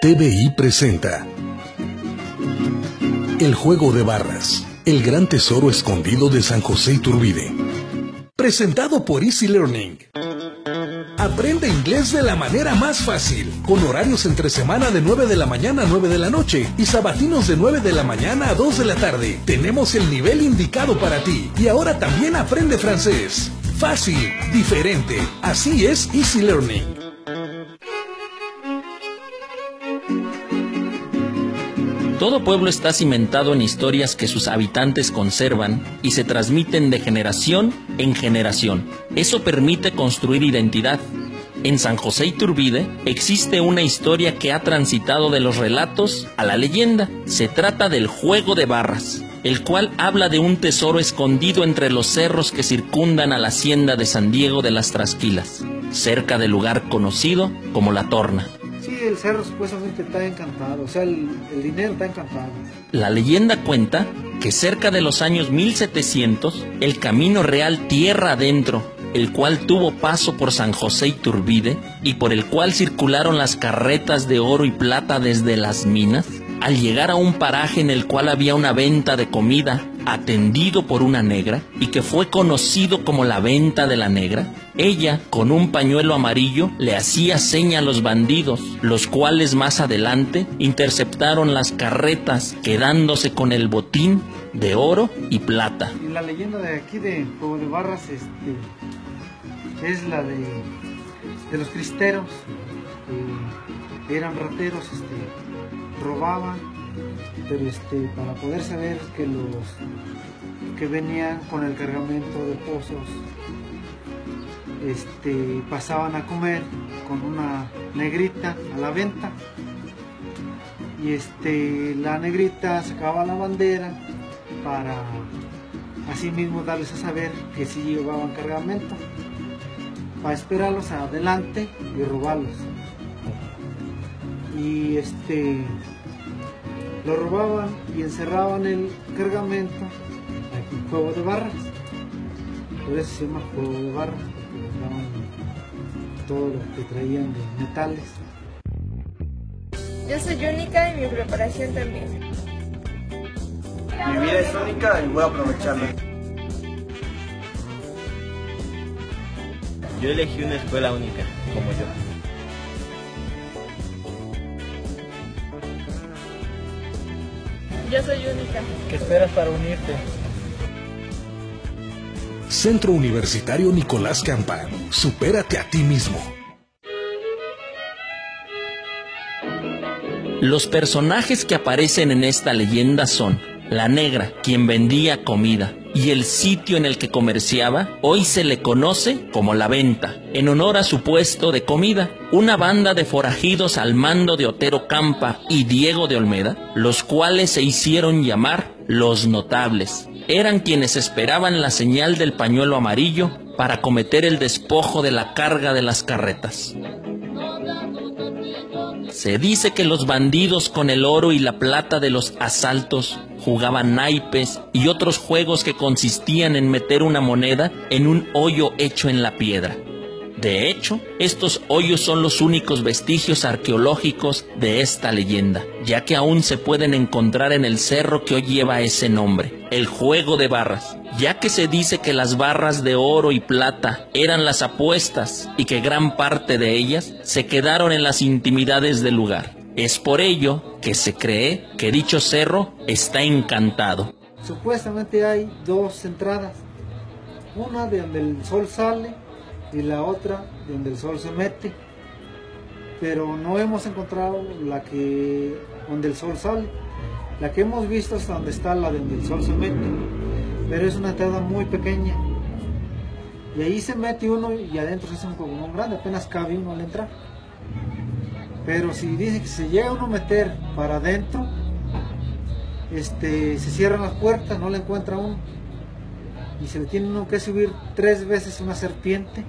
TVI presenta El juego de barras, el gran tesoro escondido de San José Iturbide. Presentado por Easy Learning. Aprende inglés de la manera más fácil, con horarios entre semana de 9 de la mañana a 9 de la noche y sabatinos de 9 de la mañana a 2 de la tarde. Tenemos el nivel indicado para ti y ahora también aprende francés. Fácil, diferente, así es Easy Learning. Todo pueblo está cimentado en historias que sus habitantes conservan y se transmiten de generación en generación. Eso permite construir identidad. En San José Iturbide existe una historia que ha transitado de los relatos a la leyenda. Se trata del juego de barras, el cual habla de un tesoro escondido entre los cerros que circundan a la hacienda de San Diego de las Trasquilas, cerca del lugar conocido como La Torna. Sí, el cerro supuestamente está encantado, o sea, el dinero está encantado. La leyenda cuenta que cerca de los años 1700, el camino real tierra adentro, el cual tuvo paso por San José Iturbide y por el cual circularon las carretas de oro y plata desde las minas, al llegar a un paraje en el cual había una venta de comida atendido por una negra y que fue conocido como la venta de la negra, ella, con un pañuelo amarillo, le hacía seña a los bandidos, los cuales más adelante interceptaron las carretas, quedándose con el botín de oro y plata. Y la leyenda de aquí de Juego de Barras es la de los cristeros, que eran rateros, robaban, pero para poder saber que los que venían con el cargamento de pozos pasaban a comer con una negrita a la venta, y la negrita sacaba la bandera para así mismo darles a saber que sí llevaban cargamento, para esperarlos adelante y robarlos. Y lo robaban y encerraban el cargamento en juego de barras. Por eso se llama juego de barras, porque les daban todo lo que traían de metales. Yo soy única y mi preparación también. Mi vida es única y voy a aprovecharla. Yo elegí una escuela única, como yo. Yo soy única. ¿Qué esperas para unirte? Centro Universitario Nicolás Campa. Supérate a ti mismo. Los personajes que aparecen en esta leyenda son la negra, quien vendía comida, y el sitio en el que comerciaba hoy se le conoce como La Venta, en honor a su puesto de comida. Una banda de forajidos al mando de Otero Campa y Diego de Olmeda, los cuales se hicieron llamar Los Notables. Eran quienes esperaban la señal del pañuelo amarillo para cometer el despojo de la carga de las carretas. Se dice que los bandidos con el oro y la plata de los asaltos jugaban naipes y otros juegos que consistían en meter una moneda en un hoyo hecho en la piedra. De hecho, estos hoyos son los únicos vestigios arqueológicos de esta leyenda, ya que aún se pueden encontrar en el cerro que hoy lleva ese nombre, el juego de barras, ya que se dice que las barras de oro y plata eran las apuestas y que gran parte de ellas se quedaron en las intimidades del lugar. Es por ello que se cree que dicho cerro está encantado. Supuestamente hay dos entradas, una de donde el sol sale y la otra de donde el sol se mete, pero no hemos encontrado la que donde el sol sale. La que hemos visto es donde está la de donde el sol se mete, pero es una entrada muy pequeña y ahí se mete uno y adentro es un poco grande, apenas cabe uno al entrar. Pero si dice que se llega uno a meter para adentro, se cierran las puertas, no la encuentra uno. Y se le tiene uno que subir 3 veces una serpiente.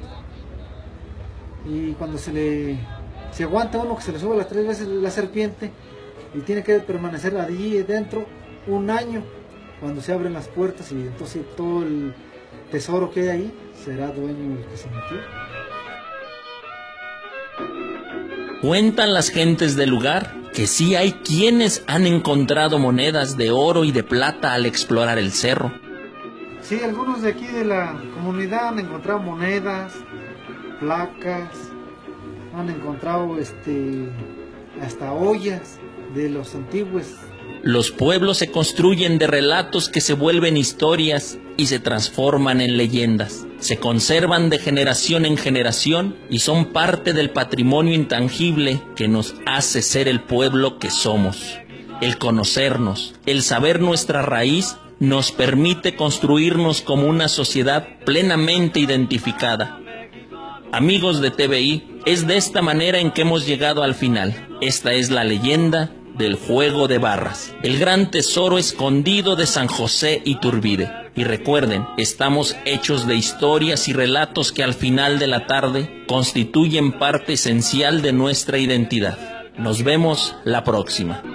Y cuando se aguanta uno que se le suba las 3 veces la serpiente, y tiene que permanecer allí dentro 1 año, cuando se abren las puertas, y entonces todo el tesoro que hay ahí será dueño del que se metió. Cuentan las gentes del lugar que sí hay quienes han encontrado monedas de oro y de plata al explorar el cerro. Sí, algunos de aquí de la comunidad han encontrado monedas, placas, han encontrado hasta ollas de los antiguos. Los pueblos se construyen de relatos que se vuelven historias y se transforman en leyendas. Se conservan de generación en generación y son parte del patrimonio intangible que nos hace ser el pueblo que somos. El conocernos, el saber nuestra raíz, nos permite construirnos como una sociedad plenamente identificada. Amigos de TVI, es de esta manera en que hemos llegado al final. Esta es la leyenda del juego de barras, el gran tesoro escondido de San José Iturbide. Y recuerden, estamos hechos de historias y relatos que al final de la tarde constituyen parte esencial de nuestra identidad. Nos vemos la próxima.